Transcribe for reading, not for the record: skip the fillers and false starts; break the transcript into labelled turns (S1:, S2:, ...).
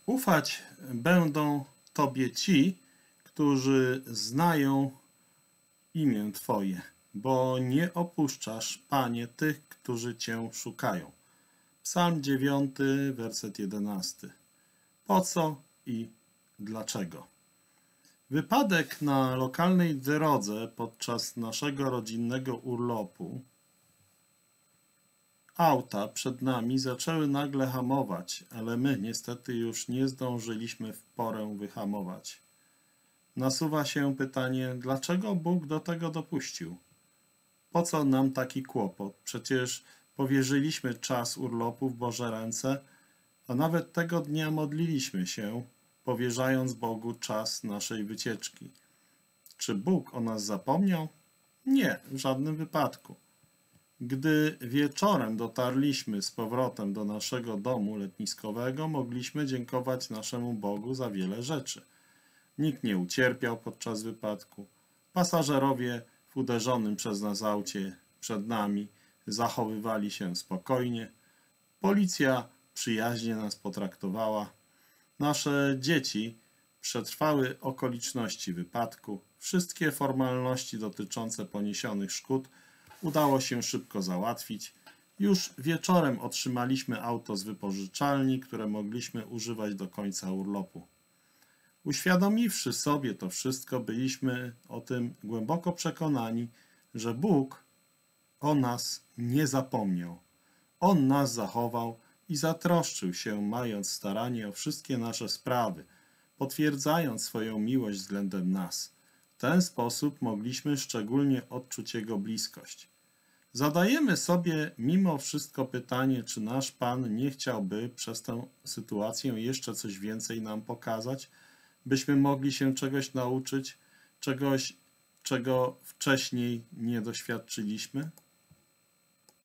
S1: Ufać będą Tobie ci, którzy znają imię Twoje, bo nie opuszczasz, Panie, tych, którzy Cię szukają. Psalm 9, werset 11. Po co i dlaczego? Wypadek na lokalnej drodze podczas naszego rodzinnego urlopu auta przed nami zaczęły nagle hamować, ale my niestety już nie zdążyliśmy w porę wyhamować. Nasuwa się pytanie, dlaczego Bóg do tego dopuścił? Po co nam taki kłopot? Przecież powierzyliśmy czas urlopu w Boże ręce, a nawet tego dnia modliliśmy się, powierzając Bogu czas naszej wycieczki. Czy Bóg o nas zapomniał? Nie, w żadnym wypadku. Gdy wieczorem dotarliśmy z powrotem do naszego domu letniskowego, mogliśmy dziękować naszemu Bogu za wiele rzeczy. Nikt nie ucierpiał podczas wypadku. Pasażerowie w uderzonym przez nas aucie przed nami zachowywali się spokojnie. Policja przyjaźnie nas potraktowała. Nasze dzieci przetrwały okoliczności wypadku. Wszystkie formalności dotyczące poniesionych szkód udało się szybko załatwić. Już wieczorem otrzymaliśmy auto z wypożyczalni, które mogliśmy używać do końca urlopu. Uświadomiwszy sobie to wszystko, byliśmy o tym głęboko przekonani, że Bóg o nas nie zapomniał. On nas zachował i zatroszczył się, mając staranie o wszystkie nasze sprawy, potwierdzając swoją miłość względem nas. W ten sposób mogliśmy szczególnie odczuć Jego bliskość. Zadajemy sobie mimo wszystko pytanie, czy nasz Pan nie chciałby przez tę sytuację jeszcze coś więcej nam pokazać, byśmy mogli się czegoś nauczyć, czegoś, czego wcześniej nie doświadczyliśmy?